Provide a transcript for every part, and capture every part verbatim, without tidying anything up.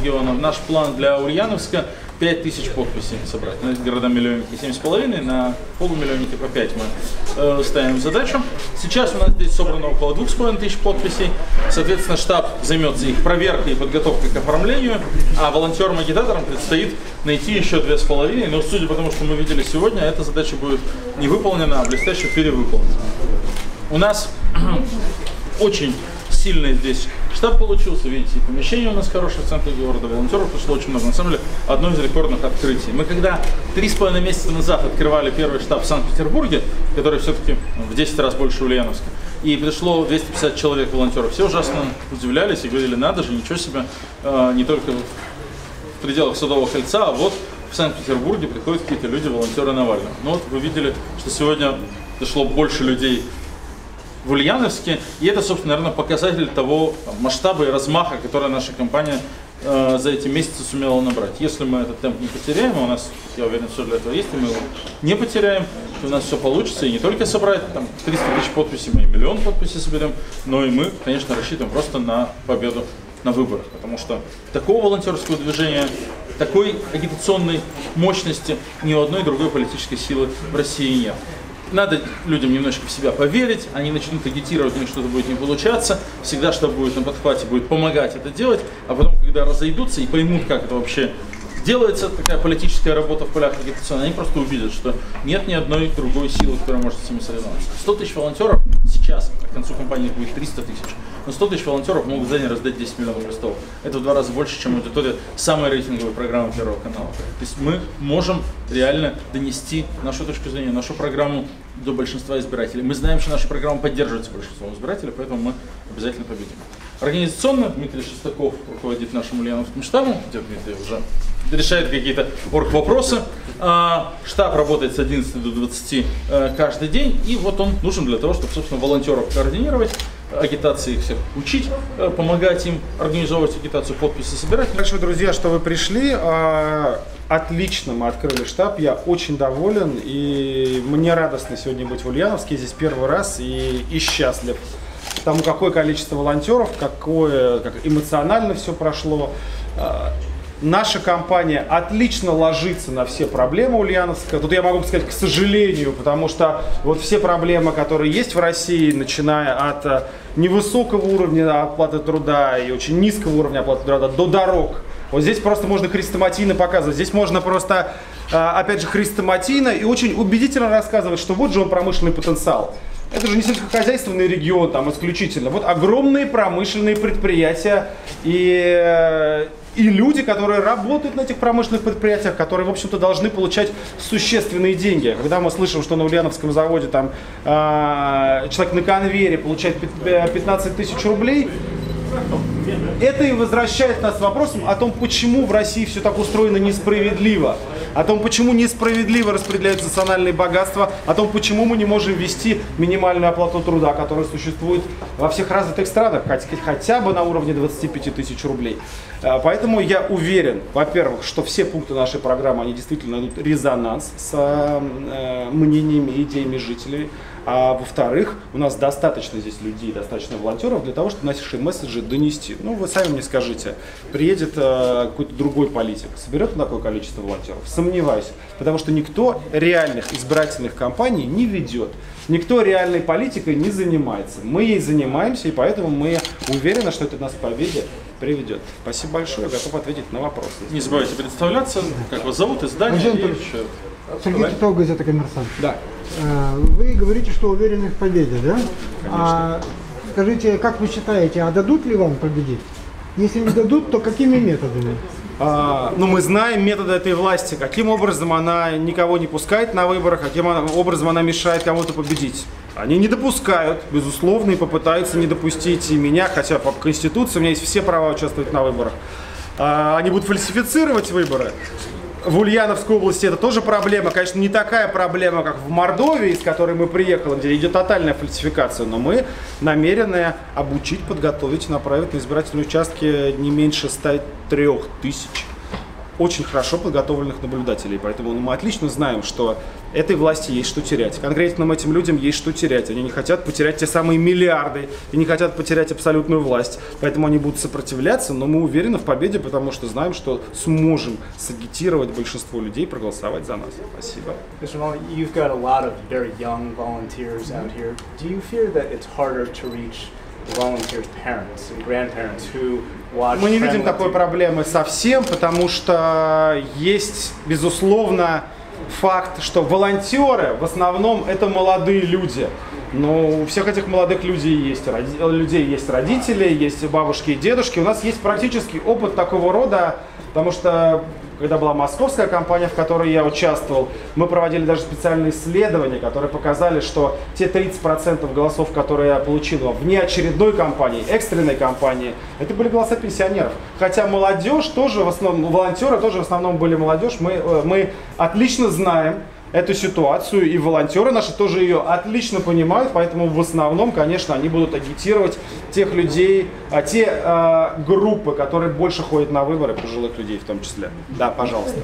регионов. Наш план для Ульяновска пять тысяч подписей собрать. На города-миллионники семь с половиной, на полумиллионники по пять мы э, ставим задачу. Сейчас у нас здесь собрано около двух с половиной тысяч подписей. Соответственно, штаб займется их проверкой и подготовкой к оформлению, а волонтерам-агитаторам предстоит найти еще две с половиной. Но судя по тому, что мы видели сегодня, эта задача будет не выполнена, а блестяще перевыполнена. У нас очень сильный здесь штаб получился, видите, помещение у нас хорошее в центре города, волонтеров пришло очень много, на самом деле одно из рекордных открытий. Мы когда три с половиной месяца назад открывали первый штаб в Санкт-Петербурге, который все-таки в десять раз больше Ульяновска, и пришло двести пятьдесят человек волонтеров, все ужасно удивлялись и говорили, надо же, ничего себе, не только в пределах Садового кольца, а вот в Санкт-Петербурге приходят какие-то люди, волонтеры Навального. Ну вот вы видели, что сегодня дошло больше людей в Ульяновске, и это, собственно, наверное, показатель того масштаба и размаха, который наша компания э, за эти месяцы сумела набрать. Если мы этот темп не потеряем, у нас, я уверен, все для этого есть, и мы его не потеряем, то у нас все получится, и не только собрать там триста тысяч подписей, мы и миллион подписей соберем, но и мы, конечно, рассчитываем просто на победу на выборах, потому что такого волонтерского движения, такой агитационной мощности ни у одной другой политической силы в России нет. Надо людям немножко в себя поверить, они начнут агитировать, у них что-то будет не получаться, всегда штаб будет на подхвате, будет помогать это делать, а потом, когда разойдутся и поймут, как это вообще делается, такая политическая работа в полях агитационной, они просто увидят, что нет ни одной другой силы, которая может с ними соревноваться. сто тысяч волонтеров сейчас, к концу кампании будет триста тысяч, но сто тысяч волонтеров могут за день раздать десять миллионов листов. Это в два раза больше, чем аудитория самой рейтинговой программы Первого канала. То есть мы можем реально донести нашу точку зрения, нашу программу до большинства избирателей. Мы знаем, что наша программа поддерживается большинством избирателей, поэтому мы обязательно победим. Организационно Дмитрий Шестаков руководит нашим ульяновским штабом, где Дмитрий уже решает какие-то орг-вопросы. Штаб работает с одиннадцати до двадцати каждый день, и вот он нужен для того, чтобы, собственно, волонтеров координировать, агитации их всех учить, помогать им организовывать агитацию, подписи собирать. Большое, друзья, что вы пришли. Отлично мы открыли штаб, я очень доволен, и мне радостно сегодня быть в Ульяновске, здесь первый раз, и, и счастлив. Тому, какое количество волонтеров, какое, как эмоционально все прошло. Наша компания отлично ложится на все проблемы Ульяновска. Тут я могу сказать, к сожалению, потому что вот все проблемы, которые есть в России, начиная от невысокого уровня оплаты труда и очень низкого уровня оплаты труда до дорог. Вот здесь просто можно хрестоматийно показывать. Здесь можно просто, опять же, хрестоматийно и очень убедительно рассказывать, что вот же он промышленный потенциал. Это же не сельскохозяйственный регион там исключительно. Вот огромные промышленные предприятия и, и люди, которые работают на этих промышленных предприятиях, которые, в общем-то, должны получать существенные деньги. Когда мы слышим, что на Ульяновском заводе там э, человек на конвейере получает пятнадцать тысяч рублей, это и возвращает нас к вопросам о том, почему в России все так устроено несправедливо, о том, почему несправедливо распределяются национальные богатства, о том, почему мы не можем ввести минимальную оплату труда, которая существует во всех развитых странах, хотя бы на уровне двадцати пяти тысяч рублей. Поэтому я уверен, во-первых, что все пункты нашей программы, они действительно найдут резонанс с э, мнениями и идеями жителей. А во-вторых, у нас достаточно здесь людей, достаточно волонтеров для того, чтобы наши месседжи донести. Ну, вы сами мне скажите, приедет э, какой-то другой политик, соберет такое количество волонтеров? Сомневаюсь, потому что никто реальных избирательных кампаний не ведет, никто реальной политикой не занимается. Мы ей занимаемся, и поэтому мы уверены, что это нас к победе приведет. Спасибо большое, готов ответить на вопросы. Не забывайте представляться, как вас зовут, издание и еще. Сергей Титов, газета «Коммерсант». Да. Вы говорите, что уверены в победе, да? Конечно. А скажите, как вы считаете, а дадут ли вам победить? Если не дадут, то какими методами? А, ну, мы знаем методы этой власти, каким образом она никого не пускает на выборах, каким образом она мешает кому-то победить. Они не допускают, безусловно, и попытаются не допустить и меня, хотя по Конституции у меня есть все права участвовать на выборах. А, они будут фальсифицировать выборы. В Ульяновской области это тоже проблема, конечно, не такая проблема, как в Мордовии, из которой мы приехали, где идет тотальная фальсификация, но мы намерены обучить, подготовить, направить на избирательные участки не меньше ста трёх тысяч очень хорошо подготовленных наблюдателей, поэтому мы отлично знаем, что этой власти есть что терять. Конкретным этим людям есть что терять. Они не хотят потерять те самые миллиарды и не хотят потерять абсолютную власть. Поэтому они будут сопротивляться, но мы уверены в победе, потому что знаем, что сможем сагитировать большинство людей проголосовать за нас. Спасибо. Mister Mullen, you've got a lot of very young volunteers out here. Do you fear that it's harder to reach volunteers' parents and grandparents who watch? Мы не видим такой проблемы совсем, потому что есть, безусловно, факт, что волонтеры в основном это молодые люди. Но у всех этих молодых людей есть, роди... людей есть родители, есть бабушки и дедушки. У нас есть практический опыт такого рода, потому что когда была московская кампания, в которой я участвовал, мы проводили даже специальные исследования, которые показали, что те тридцать процентов голосов, которые я получил в внеочередной кампании, экстренной кампании, это были голоса пенсионеров. Хотя молодежь тоже, в основном, волонтеры тоже в основном были молодежь. Мы, мы отлично знаем эту ситуацию, и волонтеры наши тоже ее отлично понимают, поэтому в основном, конечно, они будут агитировать тех людей, а, те а, группы, которые больше ходят на выборы, пожилых людей в том числе. Да, пожалуйста.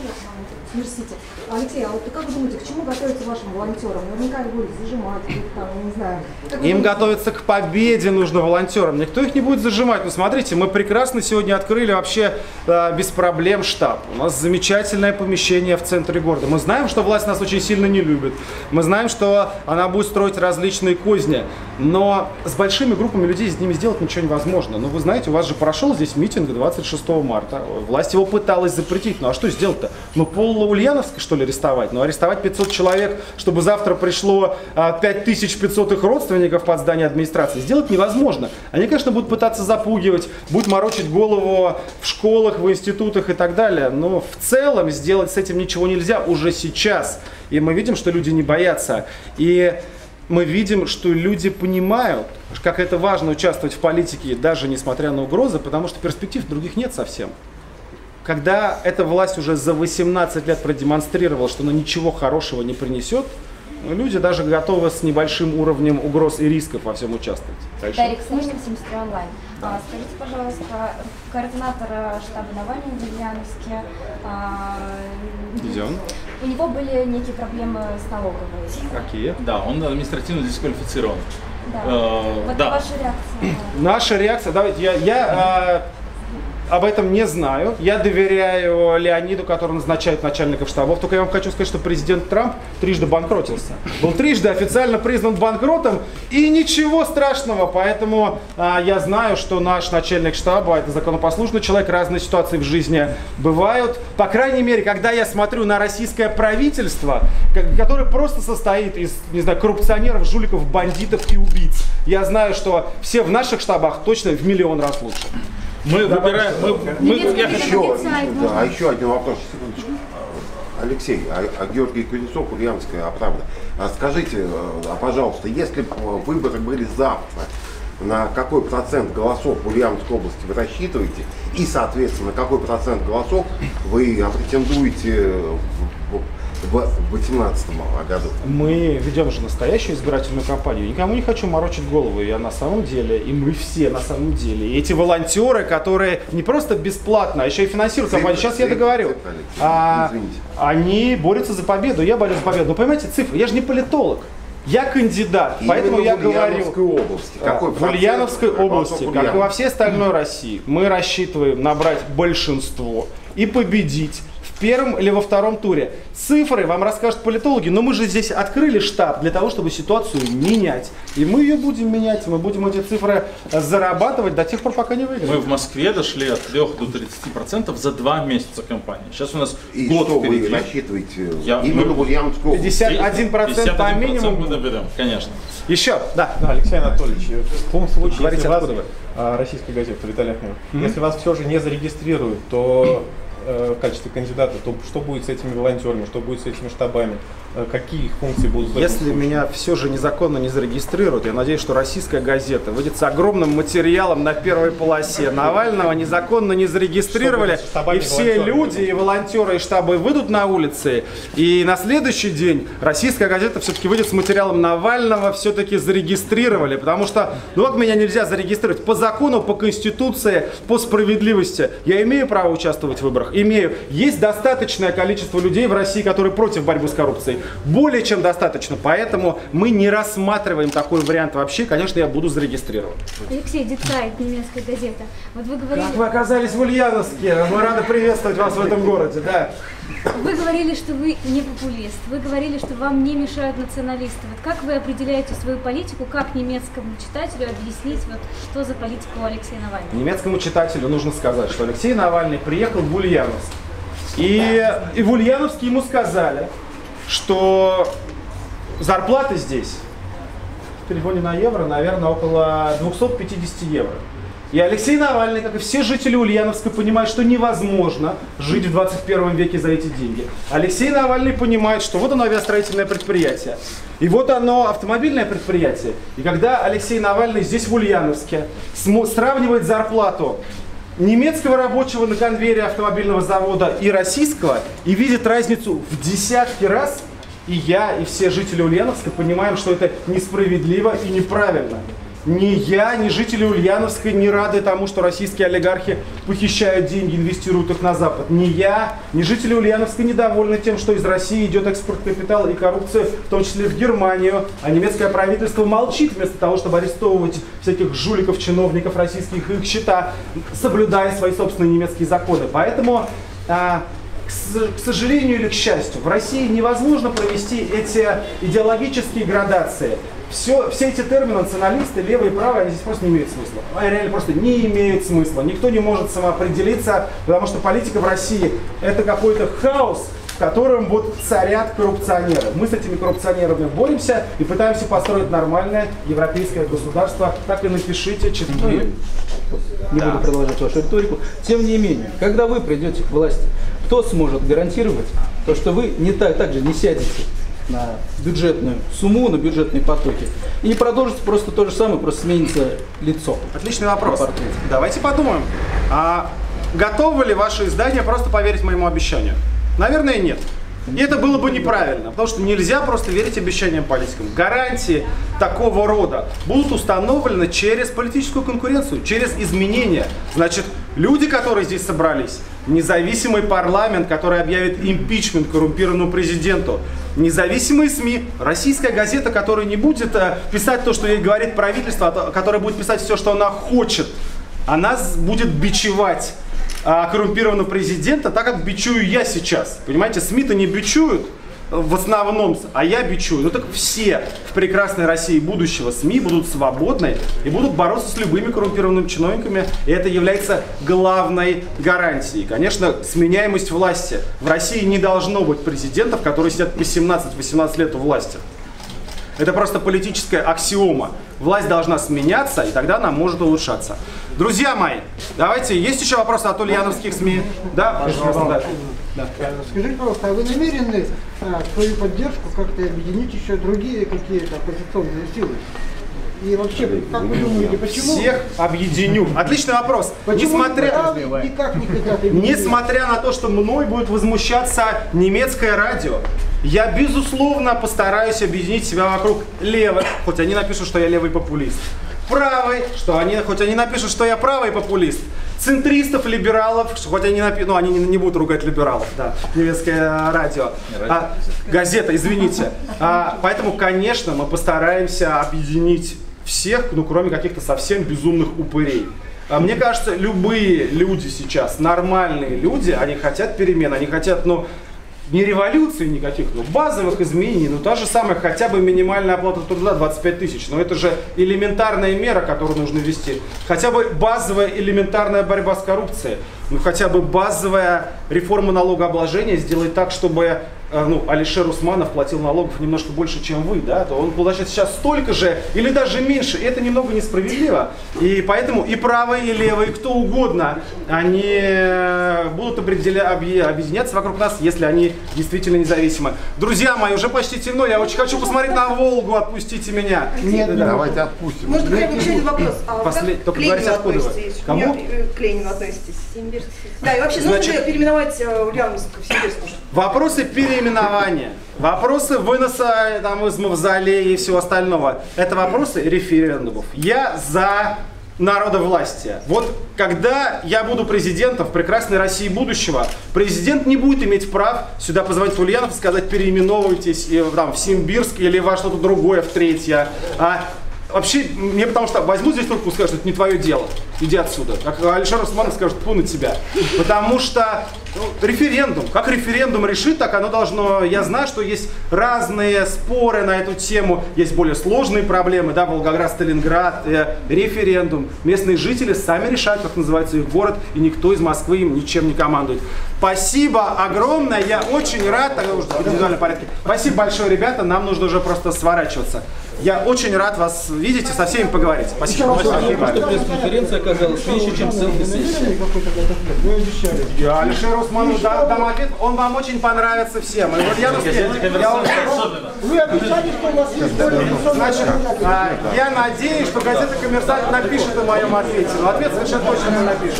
Алексей, а вот как вы думаете, к чему готовятся вашим волонтерам? Наверняка их будут зажимать, там, не знаю. Им готовиться к победе нужно волонтерам. Никто их не будет зажимать. Но смотрите, мы прекрасно сегодня открыли вообще э, без проблем штаб. У нас замечательное помещение в центре города. Мы знаем, что власть нас очень сильно не любит. Мы знаем, что она будет строить различные козни. Но с большими группами людей с ними сделать ничего невозможно. Но вы знаете, у вас же прошел здесь митинг двадцать шестого марта. Власть его пыталась запретить. Ну а что сделать-то? Ну пол Ульяновска, что ли, арестовать? Ну арестовать пятьсот человек, чтобы завтра пришло а, пять тысяч пятьсот их родственников под здание администрации, сделать невозможно. Они, конечно, будут пытаться запугивать, будут морочить голову в школах, в институтах и так далее. Но в целом сделать с этим ничего нельзя уже сейчас. И мы видим, что люди не боятся. И мы видим, что люди понимают, как это важно участвовать в политике, даже несмотря на угрозы, потому что перспектив других нет совсем. Когда эта власть уже за восемнадцать лет продемонстрировала, что она ничего хорошего не принесет, люди даже готовы с небольшим уровнем угроз и рисков во всем участвовать. Дальше. Дарик Снежник, семьдесят онлайн. А, скажите, пожалуйста, координатор штаба Навального в Ульяновске, а, Идем. у него были некие проблемы с налоговой. Какие? Да, он административно дисквалифицирован. Да. Э, Вот да. ваша реакция. Наша реакция, давайте, я, я э, об этом не знаю. Я доверяю Леониду, который назначает начальников штабов. Только я вам хочу сказать, что президент Трамп трижды банкротился. Был трижды официально признан банкротом, и ничего страшного. Поэтому э, я знаю, что наш начальник штаба — это законопослушный человек. Разные ситуации в жизни бывают. По крайней мере, когда я смотрю на российское правительство, которое просто состоит из, не знаю, коррупционеров, жуликов, бандитов и убийц, я знаю, что все в наших штабах точно в миллион раз лучше. Мы выбираем, мы, мы, я хочу... Еще, да, а еще один вопрос, секундочку. Алексей, а, а Георгий Кузнецов, Ульяновская правда. А скажите, а, пожалуйста, если бы выборы были завтра, на какой процент голосов в Ульяновской области вы рассчитываете? И, соответственно, на какой процент голосов вы претендуете в, в две тысячи восемнадцатом году? Мы ведем же настоящую избирательную кампанию. Никому не хочу морочить голову. Я на самом деле, и мы все на самом деле. И эти волонтеры, которые не просто бесплатно, а еще и финансируют кампанию. Сейчас я договорю. А, они борются за победу. Я борюсь за победу. Но понимаете, цифры. Я же не политолог. Я кандидат, именно поэтому я говорю, области. Какой в Ульяновской области, как и во всей остальной России, мы рассчитываем набрать большинство и победить в первом или во втором туре. Цифры вам расскажут политологи, но мы же здесь открыли штаб для того, чтобы ситуацию менять. И мы ее будем менять, мы будем эти цифры зарабатывать до тех пор, пока не выиграем. Мы в Москве дошли от трёх до тридцати процентов за два месяца кампании. Сейчас у нас и год что впереди. Вы рассчитываете Я, именно в Ульяновской области? пятьдесят один процент по минимуму. Мы доберем, конечно. Еще, да. Алексей Анатольевич, в том случае, Говорите, если вас, откуда вы? а, российская газета, Виталий Ахмедов, mm-hmm. если вас все же не зарегистрируют, то э, в качестве кандидата, то что будет с этими волонтерами, что будет с этими штабами? какие их функции будут? Если меня все же незаконно не зарегистрируют, я надеюсь, что российская газета выйдет с огромным материалом на первой полосе. Навального незаконно не зарегистрировали, и все люди, и волонтеры, и штабы выйдут на улицы, и на следующий день российская газета все-таки выйдет с материалом: Навального все-таки зарегистрировали, потому что, ну как меня нельзя зарегистрировать? По закону, по конституции, по справедливости я имею право участвовать в выборах? Имею. Есть достаточное количество людей в России, которые против борьбы с коррупцией. Более чем достаточно, поэтому мы не рассматриваем такой вариант вообще. Конечно, я буду зарегистрирован. Алексей, Дицайт, немецкая газета. Вот вы говорили... Как вы оказались в Ульяновске? Мы рады приветствовать вас в этом городе, да. Вы говорили, что вы не популист. Вы говорили, что вам не мешают националисты. Вот как вы определяете свою политику? Как немецкому читателю объяснить, вот, что за политика у Алексея Навального? Немецкому читателю нужно сказать, что Алексей Навальный приехал в Ульяновск. И, и в Ульяновске ему сказали, что зарплата здесь в переводе на евро, наверное, около двухсот пятидесяти евро. И Алексей Навальный, как и все жители Ульяновска, понимает, что невозможно жить в двадцать первом веке за эти деньги. Алексей Навальный понимает, что вот оно авиастроительное предприятие, и вот оно автомобильное предприятие. И когда Алексей Навальный здесь в Ульяновске сравнивает зарплату немецкого рабочего на конвейере автомобильного завода и российского, и видит разницу в десятки раз, и я, и все жители Ульяновска понимаем, что это несправедливо и неправильно. Ни я, ни жители Ульяновска не рады тому, что российские олигархи похищают деньги, инвестируют их на Запад. Ни я, ни жители Ульяновска недовольны тем, что из России идет экспорт капитала и коррупция, в том числе в Германию, а немецкое правительство молчит вместо того, чтобы арестовывать всяких жуликов, чиновников российских, их счета, соблюдая свои собственные немецкие законы. Поэтому, а, к, к сожалению или к счастью, в России невозможно провести эти идеологические градации. Все, все эти термины националисты, левые и правые, они здесь просто не имеют смысла. Они реально просто не имеют смысла. Никто не может самоопределиться, потому что политика в России – это какой-то хаос, в котором вот царят коррупционеры. Мы с этими коррупционерами боремся и пытаемся построить нормальное европейское государство. Так и напишите, читайте. Не да. буду продолжать вашу риторику. Тем не менее, когда вы придете к власти, кто сможет гарантировать то, что вы не так, так же не сядете на бюджетную сумму, на бюджетные потоки, и не продолжите просто то же самое, просто сменится лицо? Отличный вопрос. Давайте подумаем. А готовы ли ваши издания просто поверить моему обещанию? Наверное, нет. И это было бы неправильно, потому что нельзя просто верить обещаниям политикам. Гарантии такого рода будут установлены через политическую конкуренцию, через изменения. Значит, люди, которые здесь собрались, независимый парламент, который объявит импичмент коррумпированному президенту, независимые СМИ, российская газета, которая не будет писать то, что ей говорит правительство, а которая будет писать все, что она хочет, она будет бичевать коррумпированного президента, так как бичую я сейчас. Понимаете, СМИ-то не бичуют в основном, а я бичую. Ну так все в прекрасной России будущего СМИ будут свободны и будут бороться с любыми коррумпированными чиновниками. И это является главной гарантией. Конечно, сменяемость власти. В России не должно быть президентов, которые сидят по семнадцать-восемнадцать лет у власти. Это просто политическая аксиома. Власть должна сменяться, и тогда она может улучшаться. Друзья мои, давайте, есть еще вопросы от ульяновских СМИ? Да, пожалуйста. Да. Скажите, пожалуйста, а вы намерены а, свою поддержку как-то объединить еще другие какие-то оппозиционные силы? И вообще, как вы думаете, почему? Всех объединю. Отличный вопрос. Почему Несмотря... никак не хотят объединить? Несмотря на то, что мной будет возмущаться немецкое радио, я, безусловно, постараюсь объединить себя вокруг левых, хоть они напишут, что я левый популист. Правый, что они, хоть они напишут, что я правый популист. Центристов, либералов, хоть они напишут, ну они не, не будут ругать либералов, да, немецкое радио. А, газета, извините. А, поэтому, конечно, мы постараемся объединить всех, ну кроме каких-то совсем безумных упырей. А мне кажется, любые люди сейчас, нормальные люди, они хотят перемен, они хотят, ну, не революции никаких, но базовых изменений, ну та же самая хотя бы минимальная оплата труда двадцать пять тысяч, но это же элементарная мера, которую нужно ввести. Хотя бы базовая элементарная борьба с коррупцией, ну хотя бы базовая реформа налогообложения сделать так, чтобы ну, Алишер Усманов платил налогов немножко больше, чем вы, да, то он получает сейчас столько же или даже меньше. И это немного несправедливо. И поэтому и правые, и левые, кто угодно, они будут определя... объединяться вокруг нас, если они действительно независимы. Друзья мои, уже почти темно, я очень хочу посмотреть на Волгу, отпустите меня. Нет, да. Давайте отпустим. Может, хотя бы еще один вопрос. А Послед... как Только к Ленину говорите, откуда вы? относитесь? Кому? К Ленину относитесь? Да, и вообще, нужно ли переименовать Ульяновск в Симбирск? Вопросы переименования, вопросы выноса там, из мавзолея и всего остального, это вопросы референдумов. Я за народовластие. Вот когда я буду президентом в прекрасной России будущего, президент не будет иметь прав сюда позвонить в Ульянов и сказать: переименовывайтесь и, там, в Симбирск или во что-то другое, в третье. А вообще, мне потому что возьму здесь трубку и скажу, что это не твое дело, иди отсюда. Как Алишер Усманов скажет: тьфу на тебя. Потому что ну, референдум, как референдум решит, так оно должно. Я знаю, что есть разные споры на эту тему, есть более сложные проблемы, да, Волгоград, Сталинград, э, референдум. Местные жители сами решают, как называется их город, и никто из Москвы им ничем не командует. Спасибо огромное, я очень рад, тогда уже в индивидуальном порядке. Спасибо большое, ребята, нам нужно уже просто сворачиваться. Я очень рад вас видеть и со всеми поговорить. Спасибо. Спасибо. Что пресс-конференция оказалась меньше, чем селфи-сессия. Я Алишер Усманов дам ответ, он вам очень понравится всем. И вот я, я, Вы обещали, что у вас есть более Значит, а, я надеюсь, что газета «Коммерсант» напишет о моем ответе. Но ответ совершенно точно не напишет.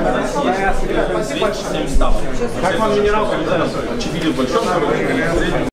Спасибо большое. Как вам минералка? Очевидно, в большом городе.